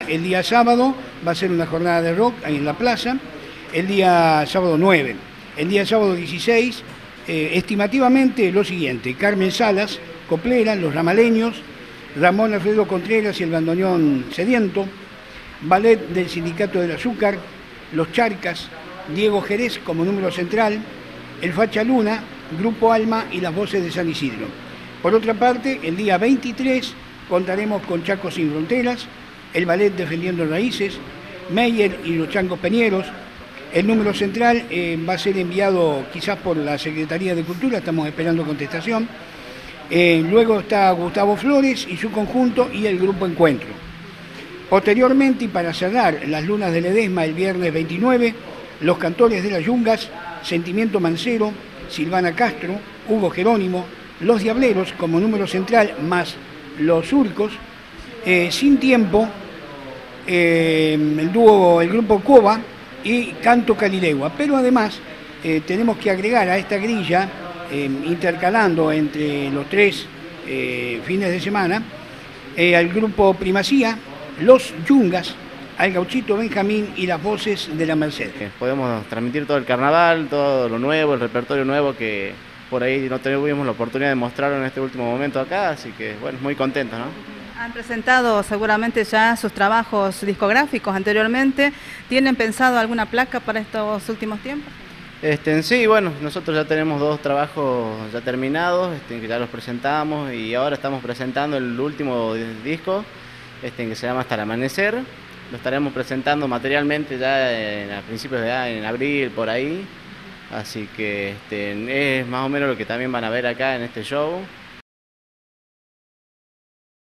El día sábado va a ser una jornada de rock ahí en la plaza, el día sábado 9. El día sábado 16, estimativamente lo siguiente: Carmen Salas, coplera, Los Ramaleños, Ramón Alfredo Contreras y el Bandoneón Sediento, Ballet del Sindicato del Azúcar, Los Charcas, Diego Jerez como número central, el Facha Luna, Grupo Alma y las Voces de San Isidro. Por otra parte, el día 23 contaremos con Chaco Sin Fronteras, el Ballet Defendiendo Raíces, Meyer y los Changos Peñeros. El número central va a ser enviado quizás por la Secretaría de Cultura, estamos esperando contestación. Luego está Gustavo Flores y su conjunto y el Grupo Encuentro. Posteriormente, y para cerrar las lunas de Ledesma el viernes 29, los Cantores de las Yungas, Sentimiento Mancero, Silvana Castro, Hugo Jerónimo, Los Diableros como número central, más Los Surcos, Sin Tiempo, el Grupo Cova y Canto Calilegua. Pero además tenemos que agregar a esta grilla, intercalando entre los tres fines de semana, al Grupo Primacía, Los Yungas, al Gauchito Benjamín y las Voces de la Merced. Podemos transmitir todo el carnaval, todo lo nuevo, el repertorio nuevo que por ahí no tuvimos la oportunidad de mostrarlo en este último momento acá, así que bueno, muy contentos, ¿no? Han presentado seguramente ya sus trabajos discográficos anteriormente. ¿Tienen pensado alguna placa para estos últimos tiempos? Sí, bueno, nosotros ya tenemos 2 trabajos ya terminados, que ya los presentamos, y ahora estamos presentando el último disco, que se llama Hasta el Amanecer. Lo estaremos presentando materialmente ya a principios en abril, por ahí. Así que es más o menos lo que también van a ver acá en este show.